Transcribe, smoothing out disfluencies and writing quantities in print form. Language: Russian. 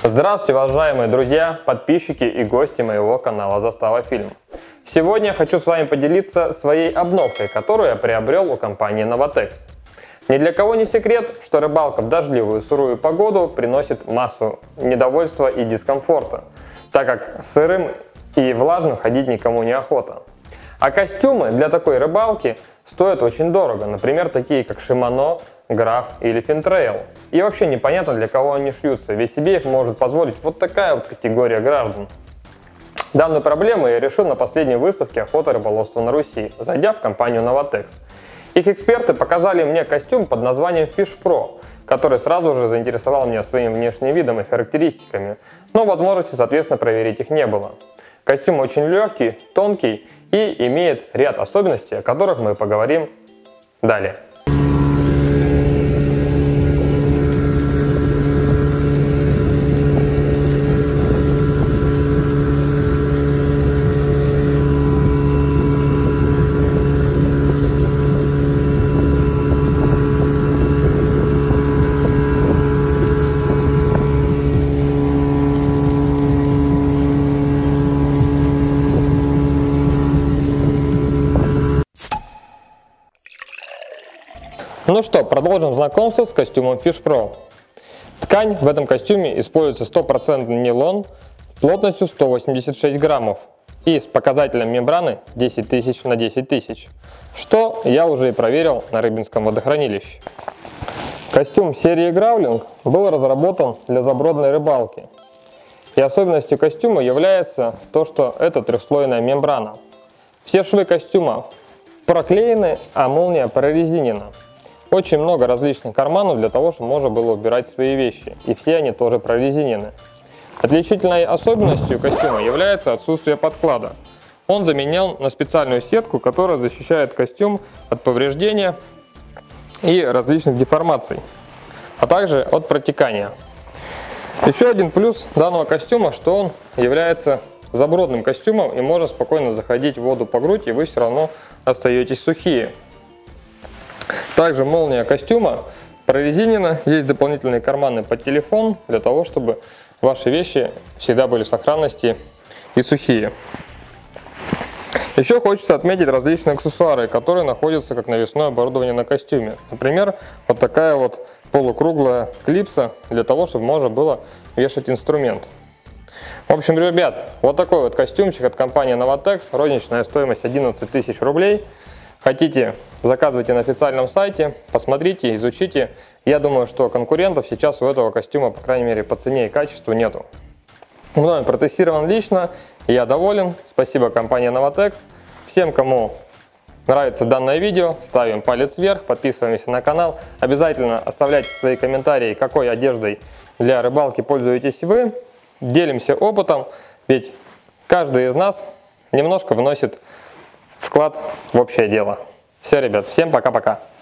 Здравствуйте, уважаемые друзья, подписчики и гости моего канала Застава Фильм. Сегодня я хочу с вами поделиться своей обновкой, которую я приобрел у компании Novatex. Ни для кого не секрет, что рыбалка в дождливую сырую погоду приносит массу недовольства и дискомфорта, так как сырым и влажным ходить никому не охота. А костюмы для такой рыбалки стоят очень дорого, например, такие как Shimano, Graph или Fintrail. И вообще непонятно, для кого они шьются, ведь себе их может позволить вот такая вот категория граждан. Данную проблему я решил на последней выставке охоты и рыболовства на Руси, зайдя в компанию Novatex. Их эксперты показали мне костюм под названием Fish Pro, который сразу же заинтересовал меня своим внешним видом и характеристиками, но возможности, соответственно, проверить их не было. Костюм очень легкий, тонкий и имеет ряд особенностей, о которых мы поговорим далее. Ну что, продолжим знакомство с костюмом Fish Pro. Ткань в этом костюме используется 100% нейлон плотностью 186 граммов и с показателем мембраны 10 тысяч на 10 тысяч, что я уже и проверил на Рыбинском водохранилище. Костюм серии Граулинг был разработан для забродной рыбалки. И особенностью костюма является то, что это трехслойная мембрана. Все швы костюма проклеены, а молния прорезинена. Очень много различных карманов для того, чтобы можно было убирать свои вещи, и все они тоже прорезинены. Отличительной особенностью костюма является отсутствие подклада. Он заменен на специальную сетку, которая защищает костюм от повреждения и различных деформаций, а также от протекания. Еще один плюс данного костюма, что он является забродным костюмом и можно спокойно заходить в воду по грудь, и вы все равно остаетесь сухие. Также молния костюма прорезинена, есть дополнительные карманы под телефон, для того, чтобы ваши вещи всегда были в сохранности и сухие. Еще хочется отметить различные аксессуары, которые находятся как навесное оборудование на костюме. Например, вот такая вот полукруглая клипса, для того, чтобы можно было вешать инструмент. В общем, ребят, вот такой вот костюмчик от компании Novatex, розничная стоимость 11 тысяч рублей. Хотите, заказывайте на официальном сайте, посмотрите, изучите. Я думаю, что конкурентов сейчас у этого костюма, по крайней мере, по цене и качеству нету. Мною протестирован лично, я доволен. Спасибо компании Novatex. Всем, кому нравится данное видео, ставим палец вверх, подписываемся на канал. Обязательно оставляйте свои комментарии, какой одеждой для рыбалки пользуетесь вы. Делимся опытом, ведь каждый из нас немножко вносит вклад в общее дело. Все, ребят, всем пока-пока.